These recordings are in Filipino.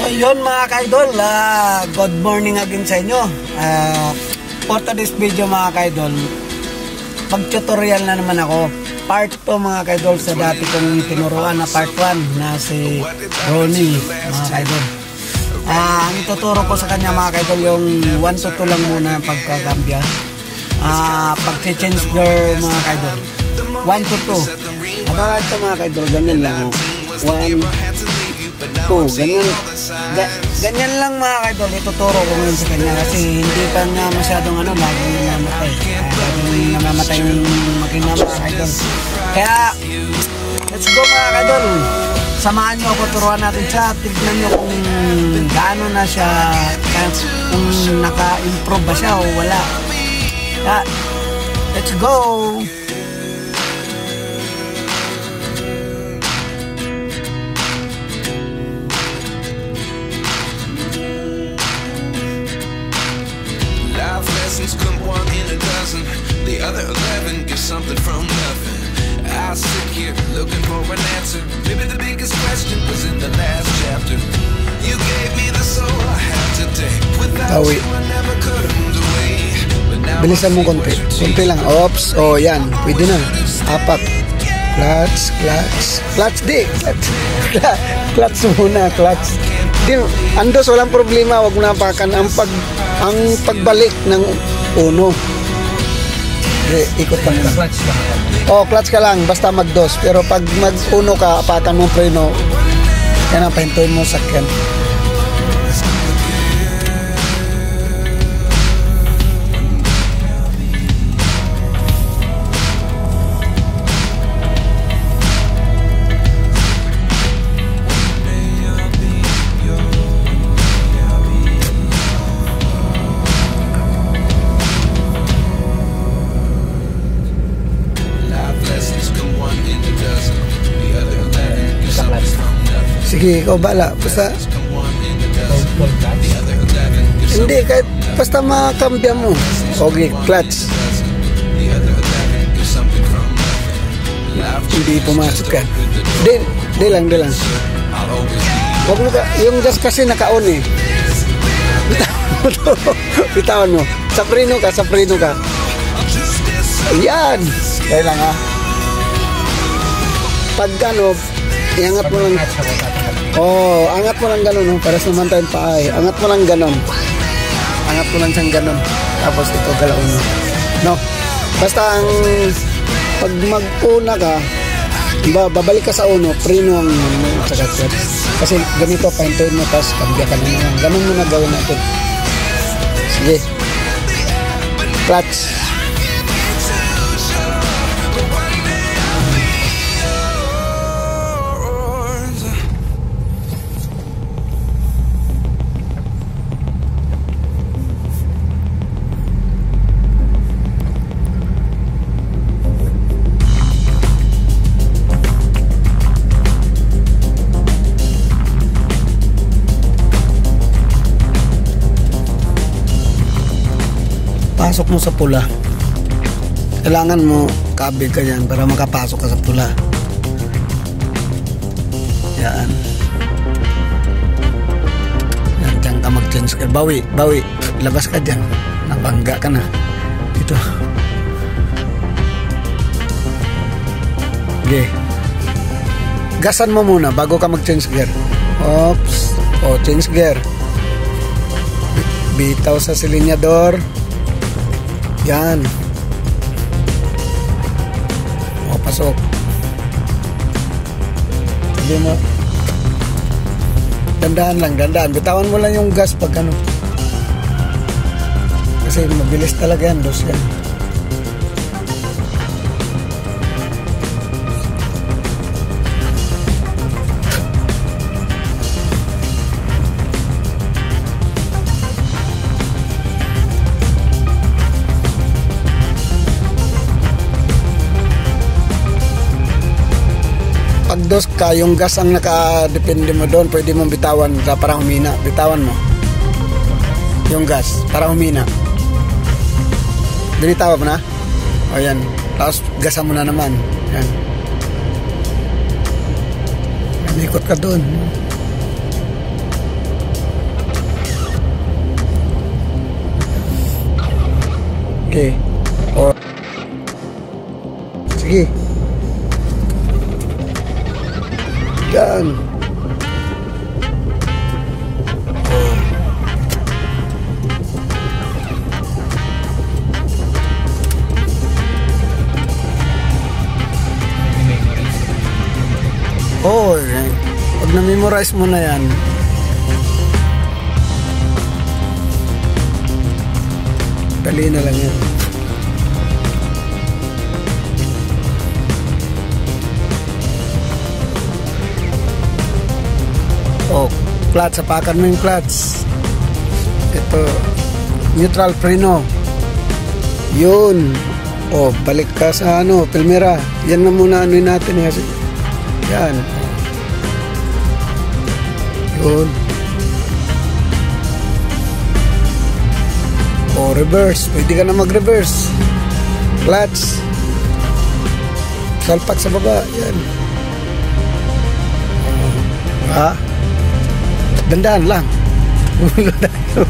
yun mga ka-idol, good morning again sa inyo. For today's video mga ka-idol, pag-tutorial na naman ako. Part 2 mga ka-idol sa dati kong tinuruan na part 1 na si Ronnie mga ka-idol. Ang ituturo ko sa kanya mga ka-idol yung 1 to 2 lang muna pagkakambya. Pag-change gear mga ka-idol 1 to 2. Ito mga ka-idol, ganyan lang 1, 2, ganyan lang mga ka-idol. Ituturo ko ngayon sa kanya kasi hindi pa nga masyadong laging namamatay. Laging namamatay yung makina mga ka-idol. Kaya let's go mga ka-idol, samahan nyo ako, turuan natin siya. Tignan nyo kung gaano na siya, kung naka-improve ba siya o wala. Kaya let's go. Come 1 in a dozen, the other 11 get something from nothing. I sit here looking for an answer. Maybe the biggest question was in the last chapter. You gave me the soul I have today. Without you I never could have moved away. Bilisan mo konti, konti lang. Ops, oh yan, pwede na. Apat. Clutch di. Clutch muna, clutch. Di, andos, walang problema, wag mo napakan ang pagbalik ng uno. Ikot lang ka. Oh, clutch ka lang, basta mag-dos. Pero pag mag-uno ka, apakan mo preno. Yan ang pahintuin mo sakyan. Sige, ikaw bala. Basta hindi, kahit basta makakambya mo. Okay, clutch. Hindi pumasok ka. Di lang. Huwag mo ka, yung gas kasi naka-on eh. Bitawan mo. Sa preno ka. Ayan. Kaya lang ha. Pag iangat mo lang. Oh, angat mo lang ganun, para sumantayin pa ay. Angat mo lang ganun. Angat mo lang siyang ganun. Tapos ito galaw mo. No. Basta ang pag mag-una ka, babalik ka sa uno, preno ang sagat. Kasi ganito pahintuin mo, tapos kambya ka na naman. Ganun mo na gawin natin. Sige. Clutch. Pasok mo sa pula. Kailangan mo kabig ka yan para makapasok ka sa pula. Yan. Yan, dyan ka mag-change ka. Bawi. Labas ka dyan. Nabangga ka na. Dito. Okay. Gasan mo muna bago ka mag-change gear. Oops. O, change gear. Bitaw sa silinyador. Yan. O, pasok. Sabi mo. Dandaan. Bitawan mo lang yung gas pag kasi mabilis talaga yan. Dos yan. Dos ka, yung gas ang nakadepende mo doon, pwede mong bitawan para humina. Bitawan mo yung gas para humina. Binitawa mo na? O yan. Tapos gasan mo na naman. Yan. Ikot ka doon. Okay. O. Sige. Yan. Oh, pag na-memorize mo na yan, dali na lang yan. Oh, clutch, apakan mo yung clutch. Ito, neutral preno. Yun. Oh, balik ka sa ano, Pilmera. Yan na muna ano natin kasi. Yan. Yun. O, reverse. Pwede ka na mag-reverse. Clutch. Salpak sa baba. Yan. Ha? Dandaan lang. Ulo tayo.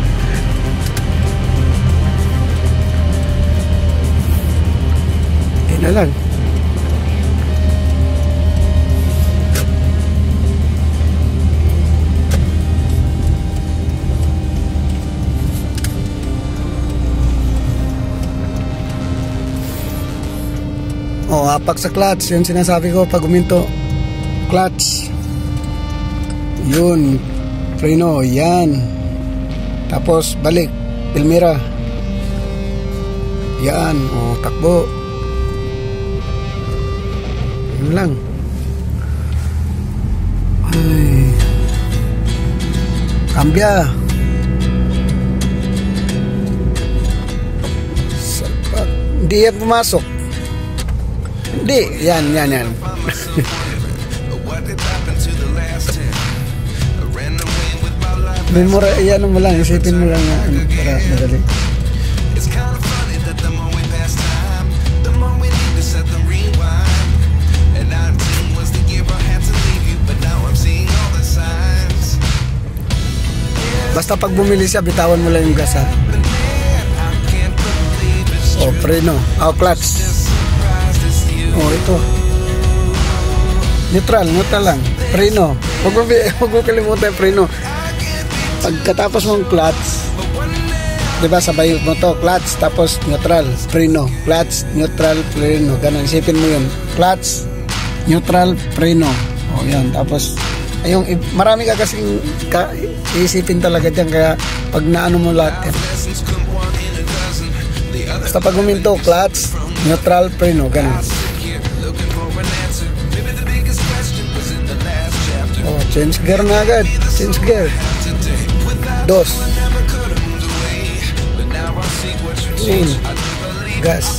Yan na lang. Oh, apak sa clutch. Yun sinasabi ko pag uminto. Clutch. Yun. Preno. Yan. Tapos balik. Pilmera. Yan. Oh, takbo. Yun lang. Ay. Kambya. Salpak. Hindi yan pumasok. Hindi, yan. Memora, yan mo lang, isipin mo lang na para madali. Basta pag bumili siya, bitawan mo lang yung gas, ha? O, preno. O, clutch. Oh, ito. Neutral lang. Preno. Huwag mo kalimutan yung preno. Pagkatapos mong clutch, diba sabay mo to, clutch, tapos neutral, preno. Clutch, neutral, preno. Ganun, isipin mo yun. Clutch, neutral, preno. O, yan. Tapos, yung, marami ka kasing isipin talaga dyan. Kaya, pag naano mo lahat yan. Basta pag huminto, clutch, neutral, preno. Ganun. Oh, change gear na agad. Change gear. Dos. Gas.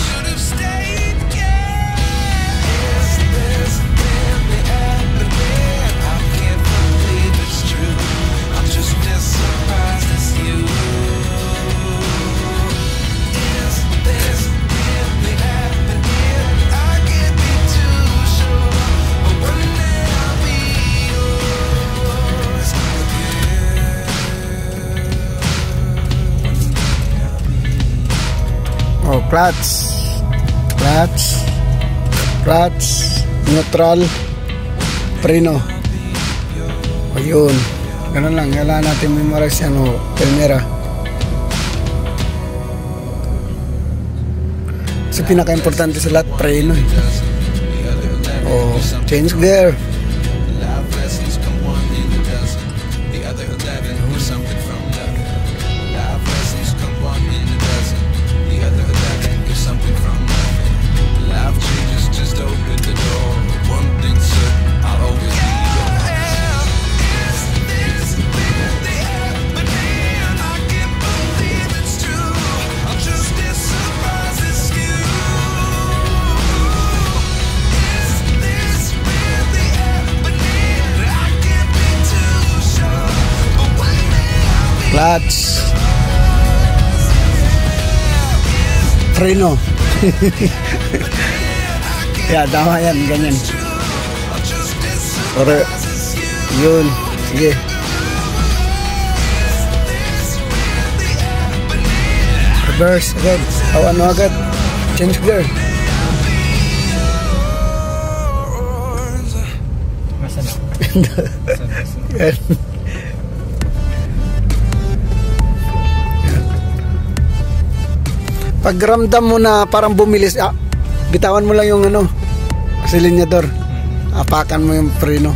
Oh, clutch, neutral, preno. O, yun. Ganun lang. Kailangan natin memorize yan, o, Pilmera. Kasi pinaka-importante sa lahat, preno. O, change gear. Clutch, preno. Ya, tama yan, ganyan. Or, yun, sige. Reverse agad. O ano agad. Change gear. Masa na? Yan. Pag ramdam mo na parang bumilis, bitawan mo lang yung ano, silinyador. Apakan mo yung preno.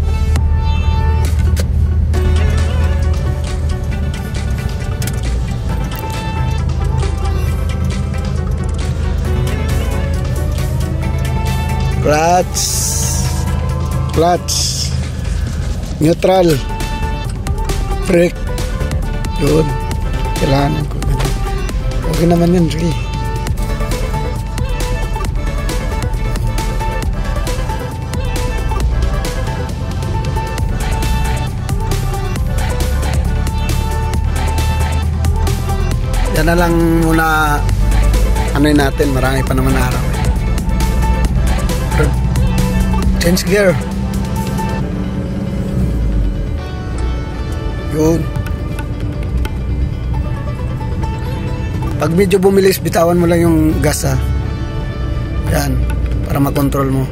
Clutch, neutral, brake. Yun, kailangan ko. Okay naman yun, sige. Yan na lang muna, ano'y natin, marami pa naman araw. Change gear. Yun. Pag medyo bumilis, bitawan mo lang yung gas, ha. Yan, para makontrol mo.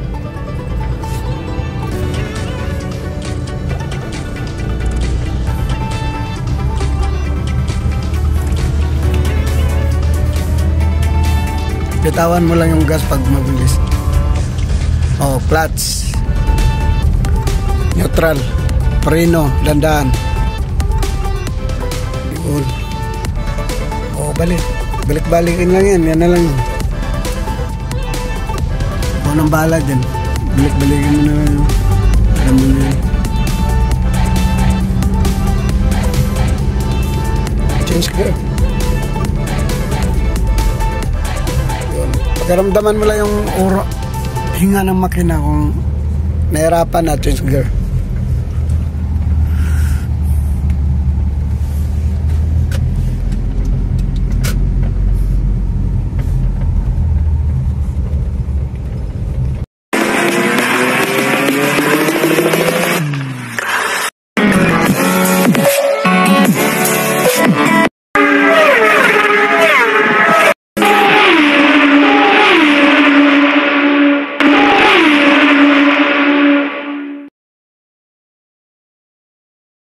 Bitawan mo lang yung gas pag mabilis. Oh, clutch, neutral, preno, dandan. Yun. Oh, balik-balikin lang yan. Yan na lang. O, nang bahala dyan. Balik-balikin mo na lang. Alam mo na yan. Change gear. Yun. Pagkaramdaman mo lang yung hinga ng makina kung nahirapan na, change gear.